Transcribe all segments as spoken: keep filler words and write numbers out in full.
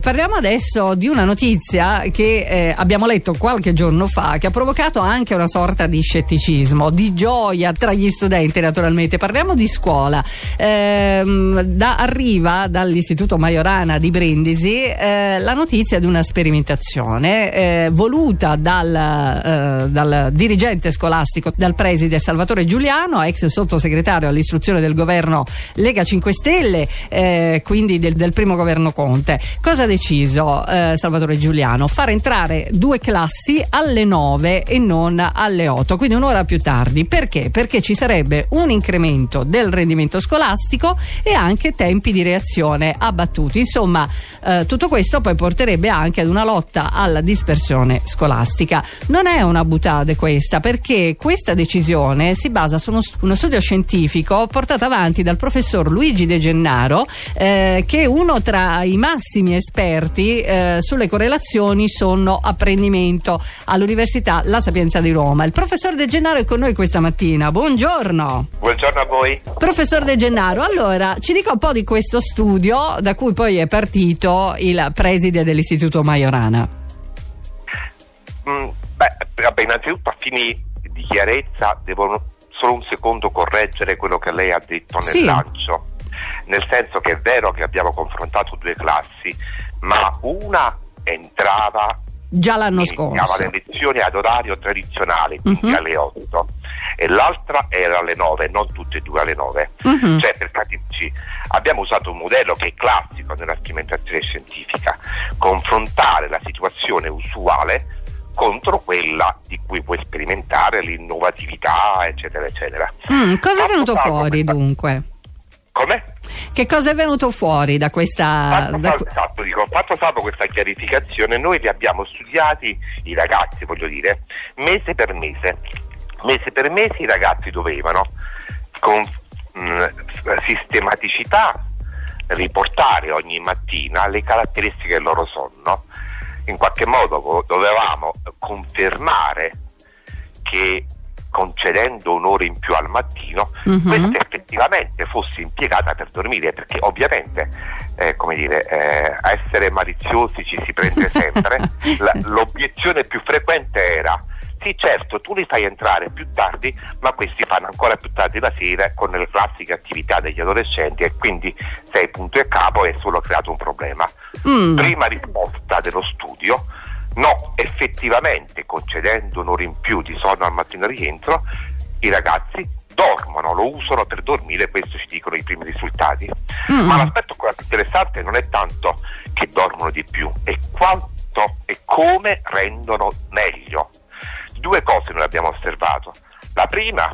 Parliamo adesso di una notizia che eh, abbiamo letto qualche giorno fa, che ha provocato anche una sorta di scetticismo, di gioia tra gli studenti naturalmente. Parliamo di scuola. Eh, da, arriva dall'Istituto Majorana di Brindisi eh, la notizia di una sperimentazione eh, voluta dal, eh, dal dirigente scolastico, dal preside Salvatore Giuliano, ex sottosegretario all'istruzione del governo Lega cinque Stelle, eh, quindi del, del primo governo Conte. Cosa ha deciso eh, Salvatore Giuliano? Far entrare due classi alle nove e non alle otto, quindi un'ora più tardi. Perché? Perché ci sarebbe un incremento del rendimento scolastico e anche tempi di reazione abbattuti. Insomma, eh, tutto questo poi porterebbe anche ad una lotta alla dispersione scolastica. Non è una boutade questa, perché questa decisione si basa su uno, uno studio scientifico portato avanti dal professor Luigi De Gennaro, eh, che è uno tra i massimi esperti eh, sulle correlazioni sonno apprendimento all'Università La Sapienza di Roma. Il professor De Gennaro è con noi questa mattina. Buongiorno. Buongiorno a voi. Professor De Gennaro, allora ci dica un po' di questo studio da cui poi è partito il preside dell'Istituto Majorana. Mm, beh, vabbè, innanzitutto a fini di chiarezza devo solo un secondo correggere quello che lei ha detto nel sì. lancio, nel senso che è vero che abbiamo confrontato due classi, ma una entrava già l'anno scorso, le lezioni ad orario tradizionale, quindi uh-huh. alle otto, e l'altra era alle nove, non tutte e due alle nove. Uh-huh. Cioè, per capirci, abbiamo usato un modello che è classico nella sperimentazione scientifica: confrontare la situazione usuale contro quella di cui puoi sperimentare l'innovatività, eccetera eccetera. Mm, cosa Fatto è venuto fuori questa... dunque? Come? Che cosa è venuto fuori da questa... Fatto, da... salvo, esatto, dico, fatto salvo questa chiarificazione, noi li abbiamo studiati, i ragazzi voglio dire, mese per mese. Mese per mese i ragazzi dovevano con mh, sistematicità riportare ogni mattina le caratteristiche del loro sonno. In qualche modo dovevamo confermare che, concedendo un'ora in più al mattino, uh-huh. questa effettivamente fosse impiegata per dormire, perché ovviamente eh, come dire, eh, a essere maliziosi ci si prende sempre. La, l'obiezione più frequente era: sì, certo, tu li fai entrare più tardi, ma questi fanno ancora più tardi la sera con le classiche attività degli adolescenti, e quindi sei punto e capo e hai solo creato un problema. Mm. Prima risposta dello studio: no, effettivamente, concedendo un'ora in più di sonno al mattino rientro, i ragazzi dormono, lo usano per dormire, questo ci dicono i primi risultati. Mm. Ma l'aspetto ancora più interessante non è tanto che dormono di più, è quanto e come rendono meglio. Due cose noi abbiamo osservato. La prima,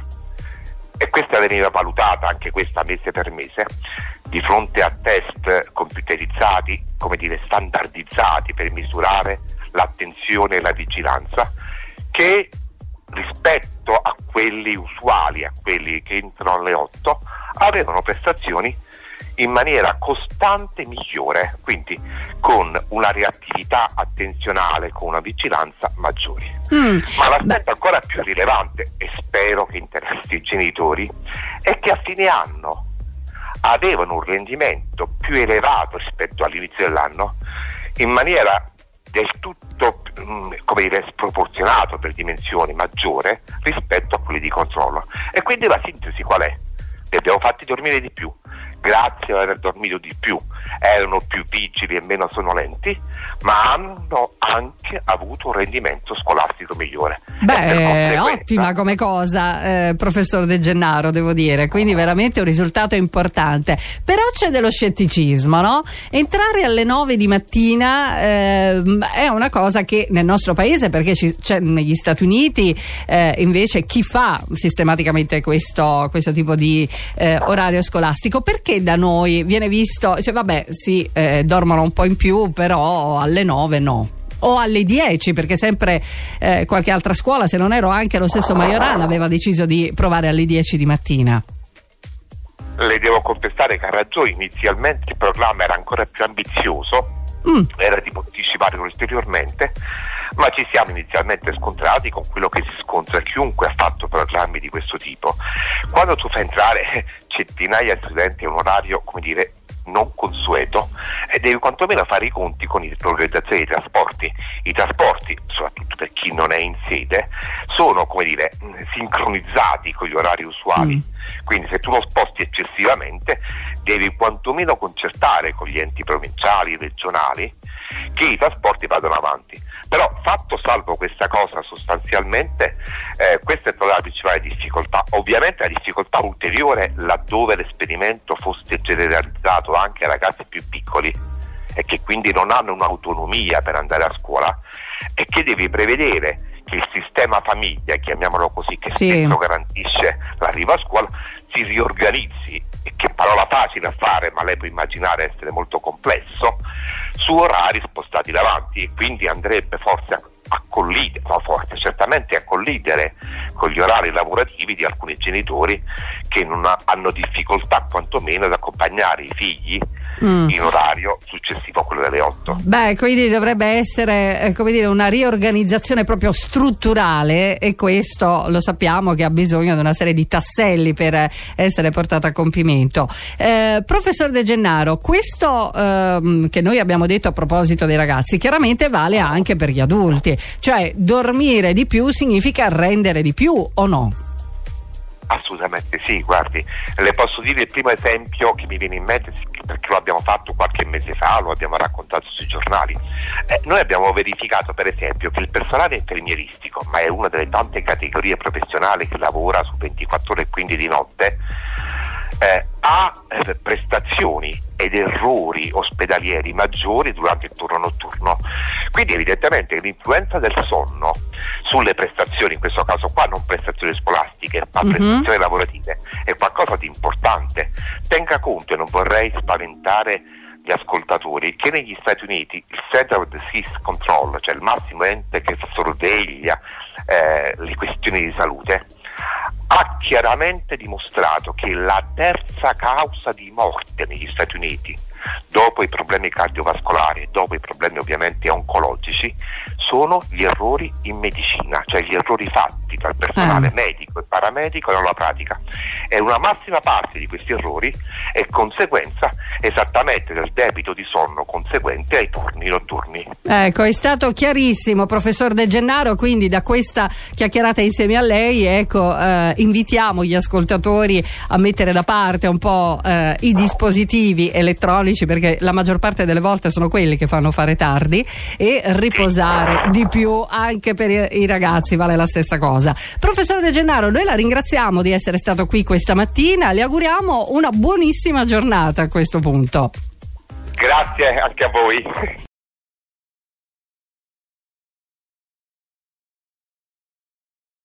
e questa veniva valutata anche questa mese per mese, di fronte a test computerizzati, come dire standardizzati per misurare l'attenzione e la vigilanza, che rispetto a quelli usuali, a quelli che entrano alle otto, avevano prestazioni in maniera costante migliore, quindi con una reattività attenzionale, con una vigilanza maggiore. Mm, Ma l'aspetto beh. ancora più rilevante, e spero che interessi i genitori, è che a fine anno avevano un rendimento più elevato rispetto all'inizio dell'anno, in maniera del tutto, come dire, sproporzionato per dimensioni, maggiore rispetto a quelli di controllo. E quindi la sintesi qual è? Li abbiamo fatti dormire di più, grazie ad aver dormito di più erano più vigili e meno sonolenti, ma hanno anche avuto un rendimento scolastico migliore. Beh, ottima come cosa, eh, professor De Gennaro, devo dire, quindi veramente un risultato importante. Però c'è dello scetticismo, no? Entrare alle nove di mattina eh, è una cosa che nel nostro paese, perché ci, c'è negli Stati Uniti eh, invece chi fa sistematicamente questo, questo tipo di eh, orario scolastico, perché da noi viene visto, cioè vabbè sì, eh, dormono un po' in più, però alle nove no, o alle dieci, perché sempre eh, qualche altra scuola, se non ero anche lo stesso Majorana, aveva deciso di provare alle dieci di mattina. Le devo confessare che ha ragione, inizialmente il programma era ancora più ambizioso, mm. era di posticipare ulteriormente, ma ci siamo inizialmente scontrati con quello che si scontra chiunque ha fatto programmi di questo tipo. Quando tu fai entrare centinaia di studenti a un orario, come dire, non consueto, e devi quantomeno fare i conti con l'organizzazione dei trasporti. I trasporti, soprattutto per chi non è in sede, sono, come dire, sincronizzati con gli orari usuali, mm. quindi se tu lo sposti eccessivamente devi quantomeno concertare con gli enti provinciali, regionali, che i trasporti vadano avanti. Però, fatto salvo questa cosa, sostanzialmente eh, questa è stata la principale difficoltà. Ovviamente la difficoltà ulteriore, laddove l'esperimento fosse generalizzato anche ai ragazzi più piccoli e che quindi non hanno un'autonomia per andare a scuola, è che devi prevedere che il sistema famiglia, chiamiamolo così, che sì. spesso garantisce l'arrivo a scuola, si riorganizzi, e che parola facile a fare, ma lei può immaginare essere molto complesso, su orari spostati davanti, e quindi andrebbe forse a, a collidere, no forse, certamente a collidere con gli orari lavorativi di alcuni genitori che non ha, hanno difficoltà quantomeno ad accompagnare i figli mm. in orario successivo a quello delle otto. Beh, quindi dovrebbe essere eh, come dire, una riorganizzazione proprio strutturale, e questo lo sappiamo che ha bisogno di una serie di tasselli per essere portata a compimento. Eh, professor De Gennaro, questo ehm, che noi abbiamo detto a proposito dei ragazzi chiaramente vale anche per gli adulti, cioè dormire di più significa rendere di più, o no? Assolutamente sì, guardi, le posso dire il primo esempio che mi viene in mente, perché lo abbiamo fatto qualche mese fa, lo abbiamo raccontato sui giornali. Eh, noi abbiamo verificato per esempio che il personale infermieristico, ma è una delle tante categorie professionali che lavora su ventiquattro ore e quindi di notte, eh, ha eh, prestazioni ed errori ospedalieri maggiori durante il turno notturno. Quindi evidentemente l'influenza del sonno sulle prestazioni, in questo caso qua non prestazioni scolastiche ma mm-hmm. prestazioni lavorative, è qualcosa di importante. Tenga conto, e non vorrei spaventare gli ascoltatori, che negli Stati Uniti il Center of Disease Control, cioè il massimo ente che sorveglia eh, le questioni di salute, ha chiaramente dimostrato che la terza causa di morte negli Stati Uniti, dopo i problemi cardiovascolari e dopo i problemi ovviamente oncologici, sono gli errori in medicina, cioè gli errori fatti dal personale eh. medico e paramedico nella pratica. E una massima parte di questi errori è conseguenza esattamente del debito di sonno conseguente ai turni notturni. Ecco, è stato chiarissimo, professor De Gennaro, quindi da questa chiacchierata insieme a lei, ecco, eh, invitiamo gli ascoltatori a mettere da parte un po' eh, i dispositivi elettronici, perché la maggior parte delle volte sono quelli che fanno fare tardi, e riposare di più anche per i ragazzi, vale la stessa cosa. Professor De Gennaro, noi la ringraziamo di essere stato qui questa mattina, le auguriamo una buonissima giornata a questo punto. Grazie anche a voi.